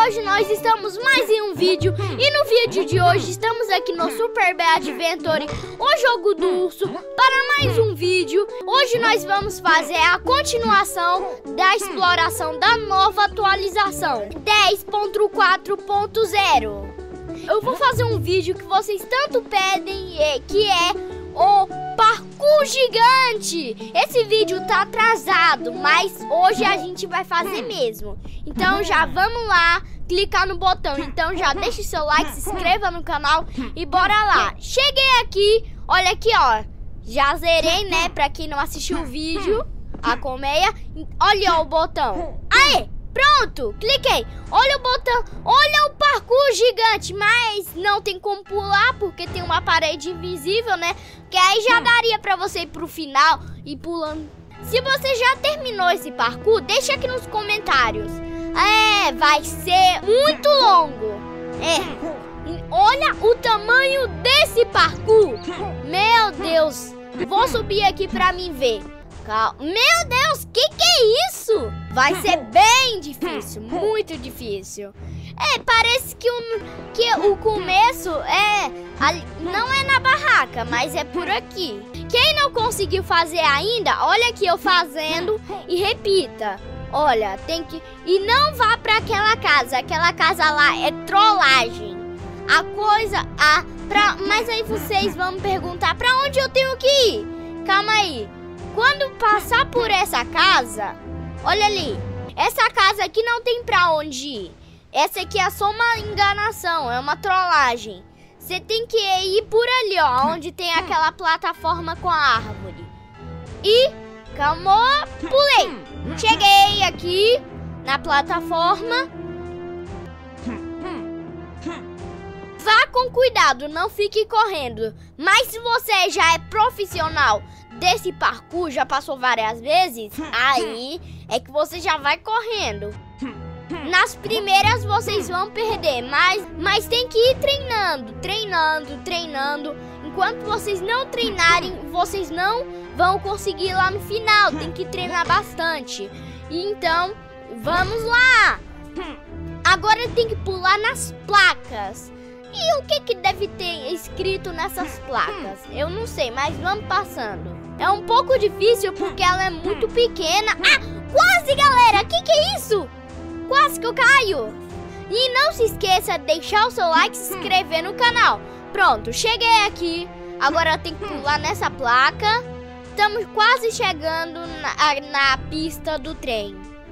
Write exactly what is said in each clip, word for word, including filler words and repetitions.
hoje nós estamos mais em um vídeo. E no vídeo de hoje estamos aqui no Super Bee Adventure, o jogo do urso, para mais um vídeo. Hoje nós vamos fazer a continuação da exploração da nova atualização dez ponto quatro ponto zero. Eu vou fazer um vídeo que vocês tanto pedem, que é o parkour gigante. Esse vídeo tá atrasado, mas hoje a gente vai fazer mesmo. Então já vamos lá, clicar no botão. Então já deixa o seu like, se inscreva no canal e bora lá. Cheguei aqui, olha aqui, ó. Já zerei, né, pra quem não assistiu o vídeo, a colmeia. Olha ó, o botão. Aê! Pronto, cliquei. Olha o botão, olha o parkour gigante. Mas não tem como pular porque tem uma parede invisível, né? Que aí já daria pra você ir pro final e pulando. Se você já terminou esse parkour, deixa aqui nos comentários. É, vai ser muito longo. É, olha o tamanho desse parkour. Meu Deus. Vou subir aqui pra mim ver. Meu Deus, que que é isso? Vai ser bem difícil, muito difícil. É, parece que o, que o começo é ali, não é na barraca, mas é por aqui. Quem não conseguiu fazer ainda, olha aqui eu fazendo e repita. Olha, tem que... E não vá pra aquela casa, aquela casa lá é trollagem. A coisa... A, pra, mas aí vocês vão me perguntar, pra onde eu tenho que ir? Calma aí. Quando passar por essa casa, olha ali, essa casa aqui não tem pra onde ir. Essa aqui é só uma enganação, é uma trollagem. Você tem que ir por ali, ó, onde tem aquela plataforma com a árvore. E, calma, pulei. Cheguei aqui na plataforma. Vá com cuidado, não fique correndo. Mas se você já é profissional desse parkour, já passou várias vezes, aí é que você já vai correndo. Nas primeiras vocês vão perder, mas, mas tem que ir treinando, treinando, treinando. Enquanto vocês não treinarem, vocês não vão conseguir lá no final. Tem que treinar bastante. Então, vamos lá. Agora tem que pular nas placas. E o que que deve ter escrito nessas placas? Eu não sei, mas vamos passando. É um pouco difícil porque ela é muito pequena. Ah, quase, galera! Que que é isso? Quase que eu caio. E não se esqueça de deixar o seu like e se inscrever no canal. Pronto, cheguei aqui. Agora eu tenho que pular nessa placa. Estamos quase chegando na, na pista do trem.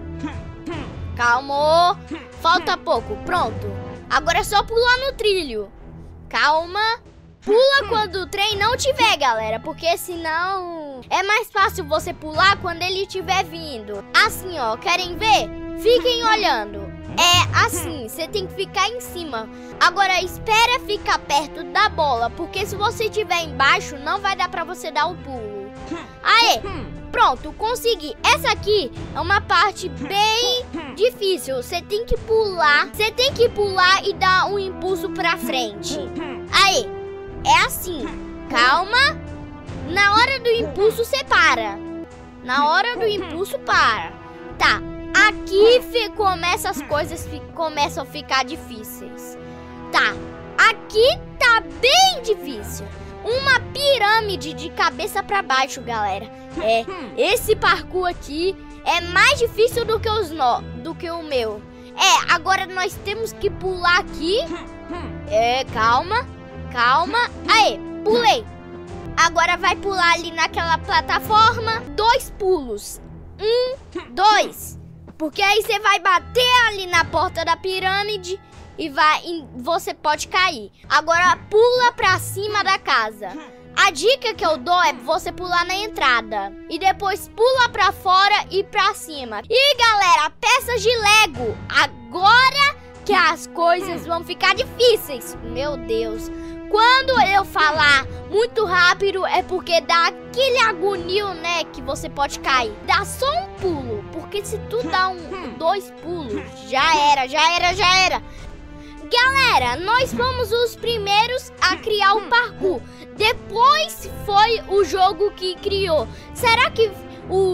Calma. Falta pouco, pronto. Agora é só pular no trilho. Calma. Pula quando o trem não tiver, galera. Porque senão é mais fácil você pular quando ele estiver vindo. Assim, ó. Querem ver? Fiquem olhando. É assim. Você tem que ficar em cima. Agora espera ficar perto da bola. Porque se você estiver embaixo, não vai dar pra você dar o pulo. Aê. Pronto, consegui. Essa aqui é uma parte bem difícil. Você tem que pular. Você tem que pular e dar um impulso pra frente. Aí, é assim. Calma. Na hora do impulso, você para. Na hora do impulso, para. Tá. Aqui começa as coisas começam a ficar difíceis. Tá. Aqui tá bem difícil. Uma pirâmide de cabeça pra baixo, galera. É, esse parkour aqui é mais difícil do que os no, do que o meu. É, agora nós temos que pular aqui. É, calma, calma. Aí, pulei. Agora vai pular ali naquela plataforma. Dois pulos. Um, dois. Porque aí você vai bater ali na porta da pirâmide e vai, e você pode cair. Agora pula pra cima da casa. A dica que eu dou é você pular na entrada e depois pula pra fora e pra cima. E galera, peças de Lego. Agora que as coisas vão ficar difíceis. Meu Deus. Quando eu falar muito rápido é porque dá aquele agonio, né, que você pode cair. Dá só um pulo, porque se tu dá um, dois pulos, já era, já era, já era. Galera, nós fomos os primeiros a criar o parkour. Depois foi o jogo que criou. Será que o,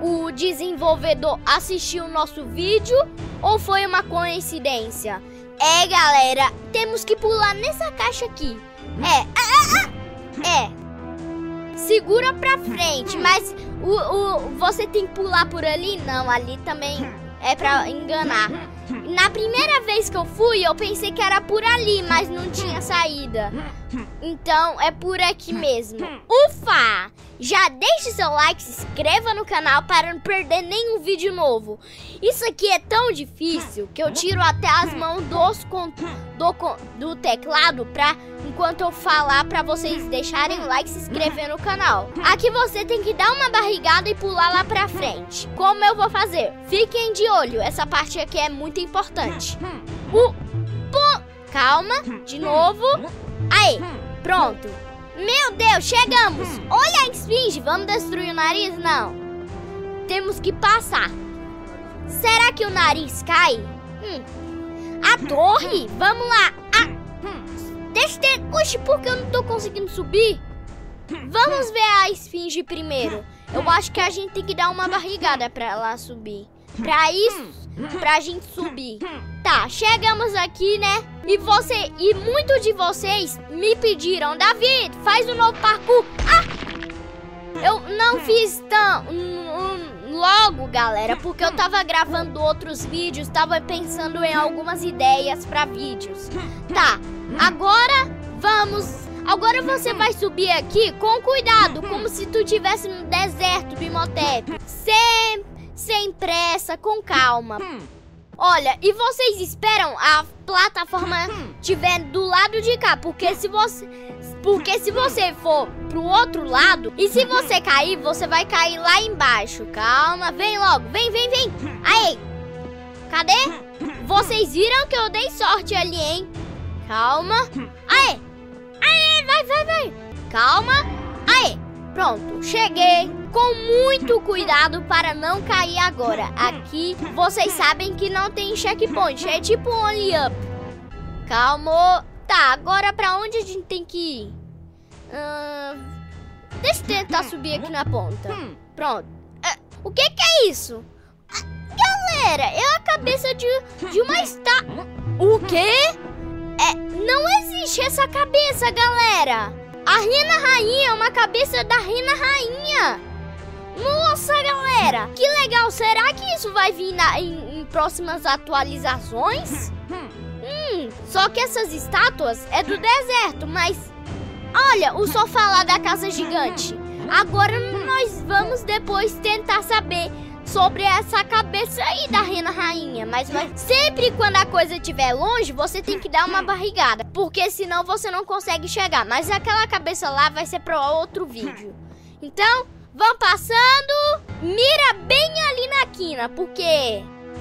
o desenvolvedor assistiu o nosso vídeo ou foi uma coincidência? É, galera, temos que pular nessa caixa aqui. É, ah, ah, é. Segura pra frente, mas o, o, você tem que pular por ali? Não, ali também é pra enganar. Na primeira vez que eu fui, eu pensei que era por ali, mas não tinha saída. Então é por aqui mesmo. Ufa! Já deixe seu like, se inscreva no canal para não perder nenhum vídeo novo. Isso aqui é tão difícil que eu tiro até as mãos dos do, do teclado pra, enquanto eu falar, para vocês deixarem o like e se inscrever no canal. Aqui você tem que dar uma barrigada e pular lá pra frente. Como eu vou fazer? Fiquem de olho, essa parte aqui é muito importante. Uh, pum. Calma, de novo. Aí, pronto. Meu Deus, chegamos. Olha a esfinge, vamos destruir o nariz? Não. Temos que passar. Será que o nariz cai? Hum. A torre? Vamos lá. Ah. Deixa eu ter... Oxi, por que eu não tô conseguindo subir? Vamos ver a esfinge primeiro. Eu acho que a gente tem que dar uma barrigada pra ela subir. Pra isso, pra gente subir. Tá, chegamos aqui, né? E você, e muitos de vocês me pediram, Davi, faz um novo parkour. Ah! Eu não fiz tão um, um, logo, galera, porque eu tava gravando outros vídeos, tava pensando em algumas ideias pra vídeos. Tá, agora vamos... Agora você vai subir aqui com cuidado, como se tu estivesse no deserto do Imhotep. Sem, sem pressa, com calma. Olha, e vocês esperam a plataforma estiver do lado de cá, porque se você... Porque se você for pro outro lado, e se você cair, você vai cair lá embaixo. Calma, vem logo, vem, vem, vem. Aí, cadê? Vocês viram que eu dei sorte ali, hein? Calma. Aí, aí, vai, vai, vai. Calma. Aí, pronto, cheguei. Com muito cuidado para não cair agora. Aqui, vocês sabem que não tem checkpoint, é tipo only up. Calma. Tá, agora pra onde a gente tem que ir? Hum, deixa eu tentar subir aqui na ponta. Pronto. É, o que que é isso? Galera, é a cabeça de, de uma estátua. O quê? É, não existe essa cabeça, galera. A Rena Rainha é uma cabeça da Rena Rainha. Nossa, galera, que legal. Será que isso vai vir na, em, em próximas atualizações? Hum, só que essas estátuas é do deserto, mas... Olha, o sofá lá da casa gigante. Agora nós vamos depois tentar saber sobre essa cabeça aí da Rena Rainha. Mas, mas sempre quando a coisa estiver longe, você tem que dar uma barrigada, porque senão você não consegue chegar. Mas aquela cabeça lá vai ser para outro vídeo. Então, vão passando. Mira bem ali na quina, porque...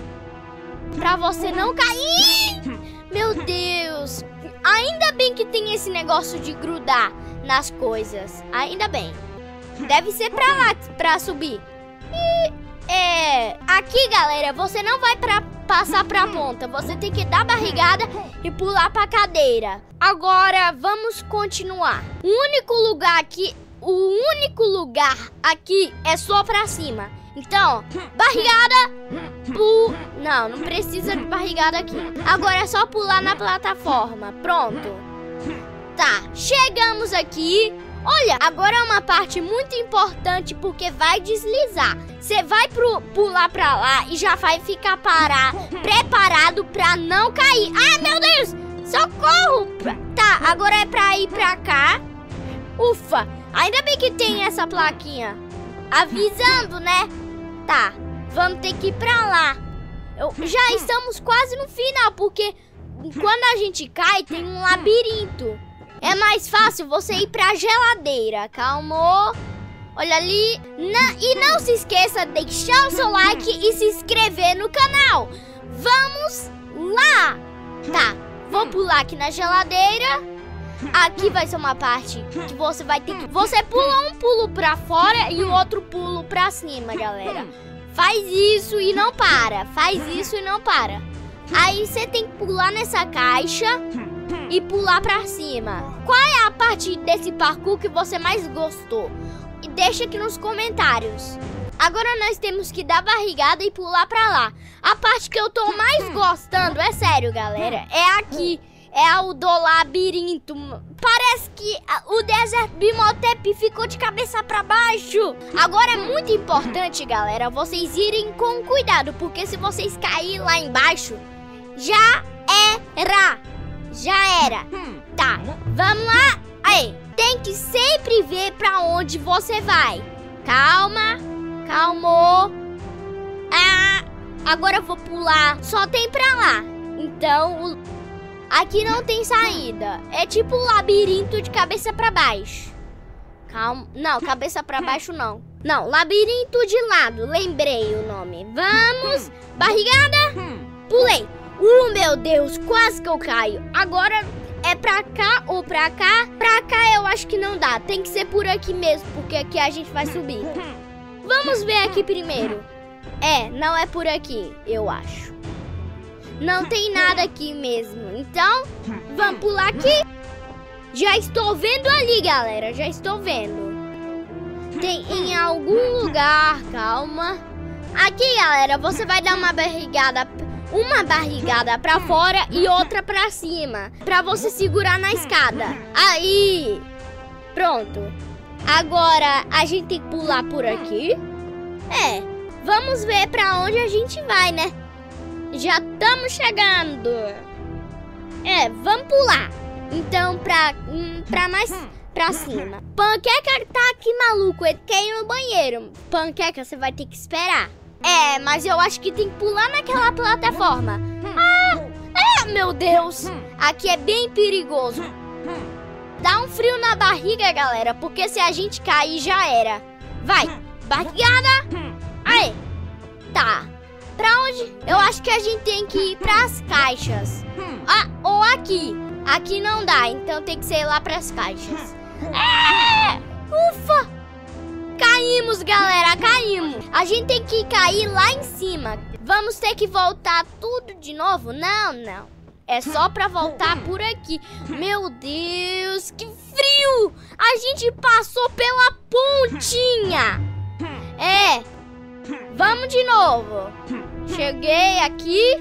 Pra você não cair... Meu Deus, ainda bem que tem esse negócio de grudar nas coisas. Ainda bem. Deve ser pra lá, pra subir. E, é... Aqui, galera, você não vai pra, passar pra ponta. Você tem que dar barrigada e pular pra cadeira. Agora, vamos continuar. O único lugar aqui... O único lugar aqui é só pra cima. Então, barrigada... Pu... Não, não precisa de barrigada aqui. Agora é só pular na plataforma. Pronto. Tá, chegamos aqui. Olha, agora é uma parte muito importante, porque vai deslizar. Você vai pro, pular pra lá e já vai ficar parar, preparado pra não cair. Ai, meu Deus! Socorro! Tá, agora é pra ir pra cá. Ufa, ainda bem que tem essa plaquinha avisando, né? Tá, vamos ter que ir pra lá. Eu, já estamos quase no final, porque quando a gente cai, tem um labirinto. É mais fácil você ir pra geladeira. Calma. Olha ali. Na, e não se esqueça de deixar o seu like e se inscrever no canal. Vamos lá. Tá, vou pular aqui na geladeira. Aqui vai ser uma parte que você vai ter que... Você pula um pulo pra fora e o outro pulo pra cima, galera. Faz isso e não para. Faz isso e não para. Aí você tem que pular nessa caixa e pular pra cima. Qual é a parte desse parkour que você mais gostou? E deixa aqui nos comentários. Agora nós temos que dar barrigada e pular pra lá. A parte que eu tô mais gostando, é sério, galera, é aqui. É o do labirinto. Parece que o deserto do Imhotep ficou de cabeça pra baixo. Agora é muito importante, galera, vocês irem com cuidado, porque se vocês caírem lá embaixo, já era. Já era. Tá, vamos lá. Aí, tem que sempre ver pra onde você vai. Calma, calmou. Ah, agora eu vou pular. Só tem pra lá. Então, o... aqui não tem saída. É tipo um labirinto de cabeça pra baixo. Calma. Não, cabeça pra baixo não. Não, labirinto de lado. Lembrei o nome. Vamos. Barrigada. Pulei. Uh, meu Deus. Quase que eu caio. Agora é pra cá ou pra cá? Pra cá eu acho que não dá. Tem que ser por aqui mesmo, porque aqui a gente vai subir. Vamos ver aqui primeiro. É, não é por aqui, eu acho. Não tem nada aqui mesmo. Então, vamos pular aqui. Já estou vendo ali, galera. Já estou vendo. Tem em algum lugar. Calma. Aqui, galera, você vai dar uma barrigada. Uma barrigada pra fora e outra pra cima. Pra você segurar na escada. Aí. Pronto. Agora, a gente tem que pular por aqui. É. Vamos ver pra onde a gente vai, né? Já estamos chegando. É, vamos pular. Então, pra, hum, pra mais pra cima. Panqueca tá aqui, maluco. Ele quer ir no banheiro. Panqueca, você vai ter que esperar. É, mas eu acho que tem que pular naquela plataforma. Ah, é, meu Deus. Aqui é bem perigoso. Dá um frio na barriga, galera, porque se a gente cair, já era. Vai, barrigada. Aí, tá. Pra onde? Eu acho que a gente tem que ir pras caixas. Ah, ou aqui. Aqui não dá, então tem que ser lá pras caixas. É! Ufa! Caímos, galera, caímos. A gente tem que cair lá em cima. Vamos ter que voltar tudo de novo? Não, não. É só pra voltar por aqui. Meu Deus, que frio! A gente passou pela pontinha. É. Vamos de novo. Cheguei aqui.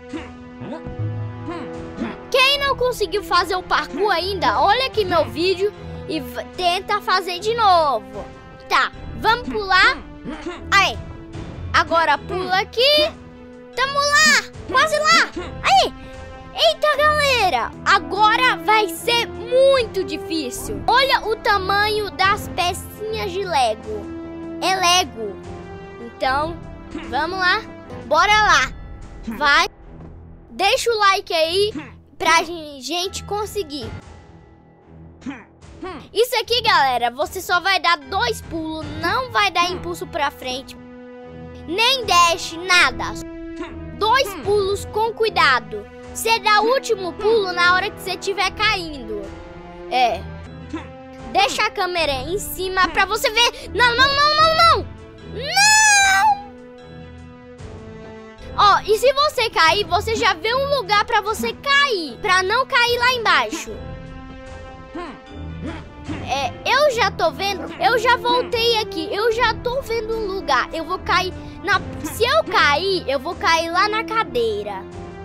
Quem não conseguiu fazer o parkour ainda, olha aqui meu vídeo e tenta fazer de novo. Tá, vamos pular. Aí. Agora pula aqui. Tamo lá, quase lá. Aí. Eita, galera, agora vai ser muito difícil. Olha o tamanho das pecinhas de Lego. É Lego. Então, vamos lá. Bora lá. Vai. Deixa o like aí pra gente conseguir. Isso aqui, galera, você só vai dar dois pulos. Não vai dar impulso pra frente. Nem dash, nada. Dois pulos com cuidado. Você dá o último pulo na hora que você estiver caindo. É. Deixa a câmera em cima pra você ver. Não, não, não, não, não. Não! Ó, e se você cair, você já vê um lugar pra você cair. Pra não cair lá embaixo. É, eu já tô vendo. Eu já voltei aqui. Eu já tô vendo um lugar. Eu vou cair na... Se eu cair, eu vou cair lá na cadeira.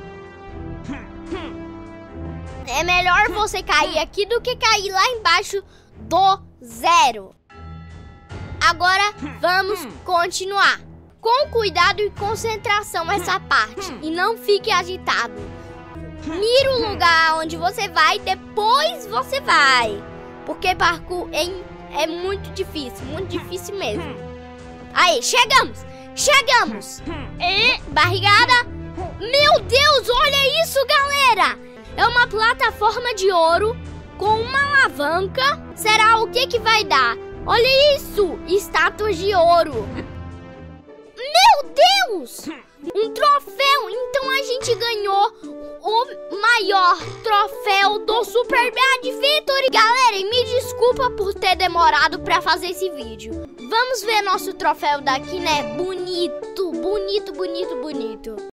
É melhor você cair aqui do que cair lá embaixo do zero. Agora vamos continuar. Com cuidado e concentração essa parte. E não fique agitado. Mira o lugar onde você vai, depois você vai. Porque parkour é, é muito difícil, muito difícil mesmo. Aí, chegamos, chegamos. E, barrigada. Meu Deus, olha isso, galera. É uma plataforma de ouro com uma alavanca. Será o que que vai dar? Olha isso, estátuas de ouro. Meu Deus! Um troféu! Então a gente ganhou o maior troféu do Super Bad Adventure. Galera, e me desculpa por ter demorado pra fazer esse vídeo. Vamos ver nosso troféu daqui, né? Bonito, bonito, bonito, bonito.